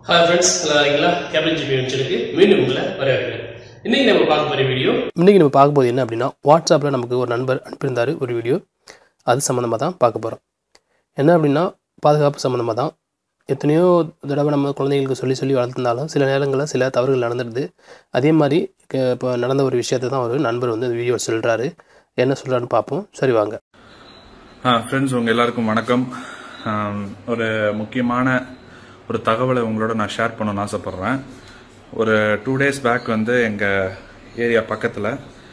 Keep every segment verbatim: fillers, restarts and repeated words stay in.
Hi friends, நல்லா இருக்கீங்களா? Captain GB வெஞ்சருக்கு மீண்டும் உங்களை வரவேற்கிறேன். இன்னைக்கு நம்ம பார்க்க போற வீடியோ இன்னைக்கு நம்ம பார்க்க போறது என்ன அப்படின்னா வாட்ஸ்அப்ல நமக்கு ஒரு நண்பர் அனுப்பியிருந்தாரு ஒரு வீடியோ. அது சம்பந்தமா தான் பார்க்க போறோம். என்ன அப்படின்னா பாதுகாப்பு சம்பந்தமா தான். எத்தனையோ தடவை நம்ம குழந்தைகளுக்கு சொல்லி சொல்லி வளர்த்திருந்தாலும் சில நேரங்களில் சில தவறுகள் நடந்துடுது. அதே மாதிரி இப்போ நடந்த ஒரு விஷயத்தை தான் ஒரு நண்பர் வந்து அந்த வீடியோ சொல்றாரு. என்ன சொல்றாருன்னு பார்ப்போம். சரி வாங்க. ஆ ஃப்ரெண்ட்ஸ், உங்கள் எல்லாருக்கும் வணக்கம். ஒரு முக்கியமான ஒரு தகவலை உங்களோட நான் ஷேர் பண்ணணும்னு ஆசைப்பட்றேன். ஒரு டூ டேஸ் பேக் வந்து எங்கள் ஏரியா பக்கத்தில்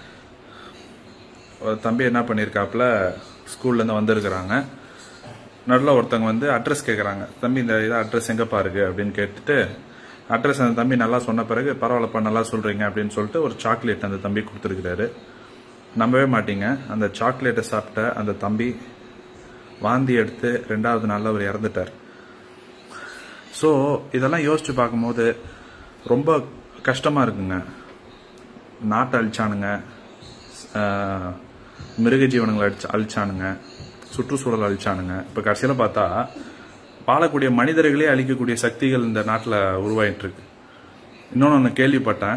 ஒரு தம்பி என்ன பண்ணியிருக்காப்புல, ஸ்கூல்லேருந்து வந்திருக்கிறாங்க. நடுவில் ஒருத்தவங்க வந்து அட்ரஸ் கேட்குறாங்க. தம்பி இந்த இதை அட்ரஸ் எங்கேப்பா இருக்குது அப்படின்னு கேட்டுட்டு, அட்ரஸ் அந்த தம்பி நல்லா சொன்ன பிறகு பரவாயில்லப்பா நல்லா சொல்கிறீங்க அப்படின்னு சொல்லிட்டு ஒரு சாக்லேட் அந்த தம்பி கொடுத்துருக்கிறாரு. நம்பவே மாட்டீங்க, அந்த சாக்லேட்டை சாப்பிட்ட அந்த தம்பி வாந்தி எடுத்து ரெண்டாவது நாளில் அவர் இறந்துட்டார். ஸோ இதெல்லாம் யோசிச்சு பார்க்கும்போது ரொம்ப கஷ்டமாக இருக்குங்க. நாட்டை அழிச்சானுங்க, மிருக ஜீவனங்களை அழிச்சு அழிச்சானுங்க சுற்றுச்சூழல் அழிச்சானுங்க. இப்போ கடைசியில் பார்த்தா வாழக்கூடிய மனிதர்களே அழிக்கக்கூடிய சக்திகள் இந்த நாட்டில் உருவாயிட்டு இருக்கு. இன்னொன்று ஒன்று கேள்விப்பட்டேன்,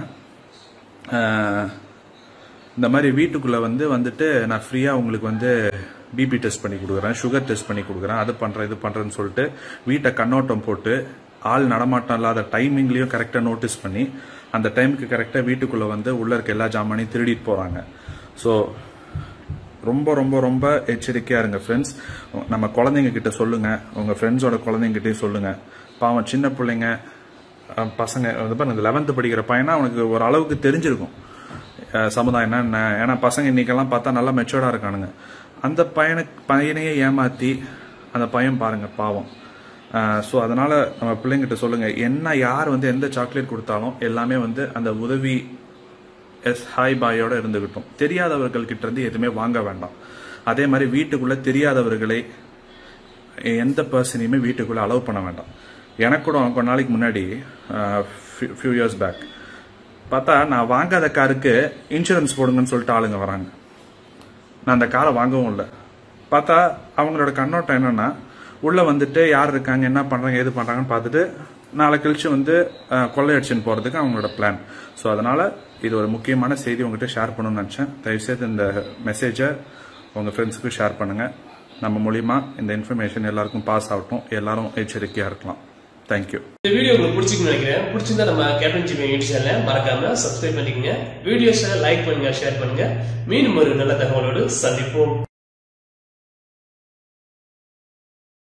இந்த மாதிரி வீட்டுக்குள்ளே வந்து வந்துட்டு நான் ஃப்ரீயாக உங்களுக்கு வந்து பிபி டெஸ்ட் பண்ணி கொடுக்குறேன், சுகர் டெஸ்ட் பண்ணி கொடுக்குறேன், அது பண்ணுறேன் இது பண்ணுறேன்னு சொல்லிட்டு வீட்டை கண்ணோட்டம் போட்டு ஆள் நடமாட்டம் இல்லாத டைமிங்லேயும் கரெக்டாக நோட்டீஸ் பண்ணி அந்த டைமுக்கு கரெக்டாக வீட்டுக்குள்ளே வந்து உள்ளே இருக்க எல்லா ஜாமானையும் திருடிட்டு போகிறாங்க. ஸோ ரொம்ப ரொம்ப ரொம்ப எச்சரிக்கையாக இருங்க ஃப்ரெண்ட்ஸ். நம்ம குழந்தைங்க கிட்ட சொல்லுங்கள், உங்கள் ஃப்ரெண்ட்ஸோட குழந்தைங்கிட்டையும் சொல்லுங்கள். பாவம் சின்ன பிள்ளைங்க பசங்க வந்து பாருங்க, லெவன்த்து படிக்கிற பையனா அவனுக்கு ஒரு அளவுக்கு தெரிஞ்சிருக்கும் சமுதாயம் என்ன. ஏன்னா பசங்க இன்னைக்கெல்லாம் பார்த்தா நல்லா மெச்சூர்டாக இருக்கானுங்க. அந்த பையனை பையனையே ஏமாற்றி அந்த பையன் பாருங்க பாவம். ஸோ அதனால நம்ம பிள்ளைங்கிட்ட சொல்லுங்க, என்ன யார் வந்து எந்த சாக்லேட் கொடுத்தாலும் எல்லாமே வந்து அந்த உதவி எஸ் ஹாய் பாயோட இருந்துகிட்டும். தெரியாதவர்கள் கிட்ட இருந்து எதுவுமே வாங்க வேண்டாம். அதே மாதிரி வீட்டுக்குள்ள தெரியாதவர்களை எந்த பர்சனையுமே வீட்டுக்குள்ள அலோவ் பண்ண வேண்டாம். எனக்கு கூட கொஞ்ச நாளைக்கு முன்னாடி ஃபியூ இயர்ஸ் பேக் பார்த்தா நான் வாங்காத காருக்கு இன்சூரன்ஸ் போடுங்கன்னு சொல்லிட்டு ஆளுங்க வராங்க. நான் அந்த காரை வாங்கவும் இல்லை. பார்த்தா அவங்களோட கண்ணோட்டம் என்னன்னா, உள்ள வந்துட்டு யார் இருக்காங்க, என்ன பண்றாங்க, எது பண்றாங்கன்னு பார்த்துட்டு நாளை கழிச்சு வந்து கொள்ளையடிச்சுன்னு போறதுக்கு அவங்களோட பிளான். ஸோ அதனால இது ஒரு முக்கியமான செய்தி உங்ககிட்ட ஷேர் பண்ணணும்னு நினைச்சேன். தயவுசெய்து இந்த மெசேஜை உங்க ஃப்ரெண்ட்ஸுக்கு ஷேர் பண்ணுங்க. நம்ம மூலியமா இந்த இன்ஃபர்மேஷன் எல்லாருக்கும் பாஸ் ஆகட்டும், எல்லாரும் எச்சரிக்கையா இருக்கலாம். தேங்க்யூ. இந்த வீடியோ உங்களுக்கு பிடிச்சிருக்குன்னு நினைக்கிறேன். பிடிச்சிருந்தா நம்ம கேப்டன் ஜிபி யூடியூப் சேனலை மறக்காம சப்ஸ்கிரைப் பண்ணிக்கங்க. வீடியோஸை லைக் பண்ணுங்க, ஷேர் பண்ணுங்க. மீண்டும் ஒரு நல்ல தகவலோடு சந்திப்போம்.